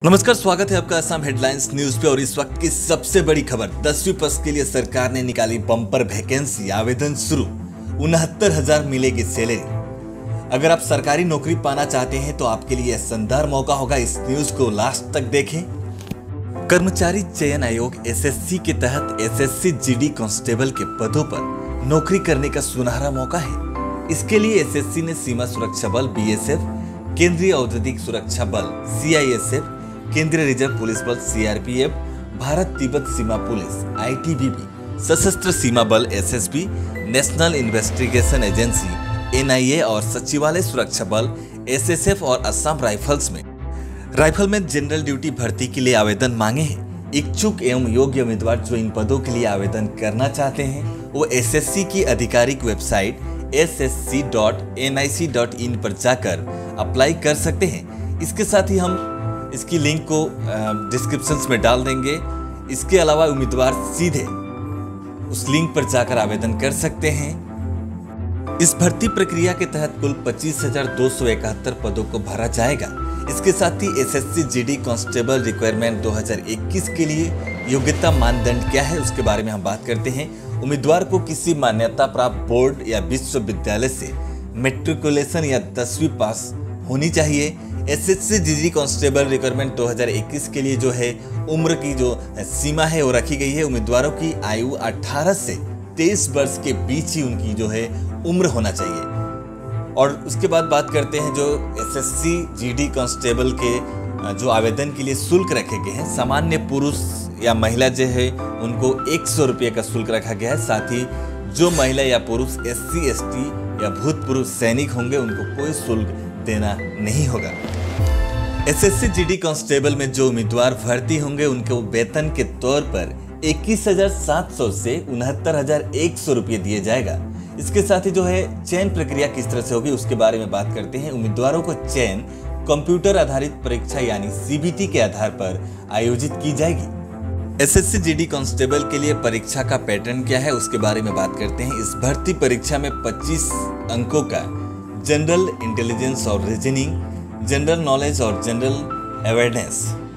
नमस्कार, स्वागत है आपका असम हेडलाइंस न्यूज पे। और इस वक्त की सबसे बड़ी खबर, 10वीं पास के लिए सरकार ने निकाली बम्पर वैकेंसी, आवेदन शुरू, 69,000 मिलेगी सैलरी। अगर आप सरकारी नौकरी पाना चाहते हैं तो आपके लिए शानदार मौका होगा। इस न्यूज को लास्ट तक देखें। कर्मचारी चयन आयोग एसएससी के तहत एसएससी जीडी कांस्टेबल के पदों पर नौकरी करने का सुनहरा मौका है। इसके लिए एसएससी ने सीमा सुरक्षा बल बीएसएफ, केंद्रीय औद्योगिक सुरक्षा बल सीआईएसएफ, केंद्रीय रिजर्व पुलिस बल सीआरपीएफ, भारत तिब्बत सीमा पुलिस आईटीबीपी, सशस्त्र सीमा बल SSB, national investigation agency NIA और सचिवालय सुरक्षा बल एसएसएफ और असम राइफलमैन जनरल ड्यूटी भर्ती के लिए आवेदन मांगे हैं। इच्छुक एवं योग्य उम्मीदवार जो इन पदों के लिए आवेदन करना चाहते हैं वो एसएससी की आधिकारिक वेबसाइट ssc.nic.in पर जाकर अप्लाई कर सकते हैं। इसके साथ ही हम इसकी लिंक को डिस्क्रिप्शन में डाल देंगे। इसके अलावा उम्मीदवार सीधे उस लिंक पर जाकर आवेदन कर सकते हैं। इस भर्ती प्रक्रिया के तहत कुल 25,271 पदों को भरा जाएगा। इसके साथ ही एसएससी जीडी कांस्टेबल रिक्वायरमेंट 2021 के लिए योग्यता मानदंड क्या है उसके बारे में हम बात करते हैं। उम्मीदवार को किसी मान्यता प्राप्त बोर्ड या विश्वविद्यालय से मैट्रिकुलेशन या 10वीं पास होनी चाहिए। एसएससी जीडी कांस्टेबल रिक्वायरमेंट 2021 के लिए जो है उम्र की जो सीमा है वो रखी गई है। उम्मीदवारों की आयु 18 से 23 वर्ष के बीच ही उनकी जो है उम्र होना चाहिए। और उसके बाद बात करते हैं जो एसएससी जीडी कांस्टेबल के जो आवेदन के लिए शुल्क रखे गए हैं। सामान्य पुरुष या महिला जो है उनको 100 रुपये का शुल्क रखा गया है। साथ ही जो महिला या पुरुष SC ST या भूतपूर्व सैनिक होंगे उनको कोई शुल्क देना नहीं होगा। एसएससी जीडी कांस्टेबल में जो उम्मीदवार भर्ती होंगे उनको वेतन के तौर पर 21,700 से 69,100 रुपये दिए जाएगा। इसके साथ ही जो है चयन प्रक्रिया किस तरह से होगी उसके बारे में बात करते हैं। उम्मीदवारों को चयन कंप्यूटर आधारित परीक्षा यानी CBT के आधार पर आयोजित की जाएगी। एसएससी जीडी कांस्टेबल के लिए परीक्षा का पैटर्न क्या है उसके बारे में बात करते हैं। इस भर्ती परीक्षा में 25 अंकों का जनरल इंटेलिजेंस और रीजनिंग, जनरल नॉलेज और जनरल अवेयरनेस,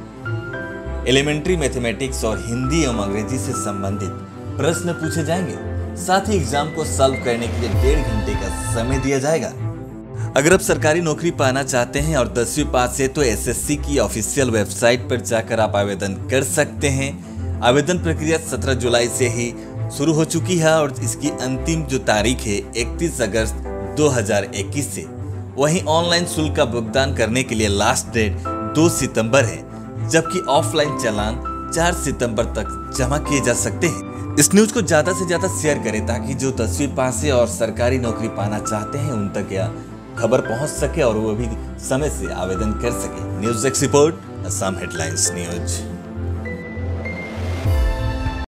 एलिमेंट्री मैथमेटिक्स और हिंदी एवं अंग्रेजी से संबंधित प्रश्न पूछे जाएंगे। साथ ही एग्जाम को सॉल्व करने के लिए 1.5 घंटे का समय दिया जाएगा। अगर आप सरकारी नौकरी पाना चाहते हैं और 10वीं पास है तो एसएससी की ऑफिशियल वेबसाइट पर जाकर आप आवेदन कर सकते हैं। आवेदन प्रक्रिया 17 जुलाई से ही शुरू हो चुकी है और इसकी अंतिम जो तारीख है 31 अगस्त 2021 से। वहीं ऑनलाइन शुल्क का भुगतान करने के लिए लास्ट डेट 2 सितंबर है, जबकि ऑफलाइन चालान 4 सितंबर तक जमा किए जा सकते हैं। इस न्यूज को ज्यादा से ज्यादा शेयर करें ताकि जो 10वीं पास है और सरकारी नौकरी पाना चाहते हैं उन तक यह खबर पहुंच सके और वो भी समय से आवेदन कर सके। News desk report, Assam headlines news.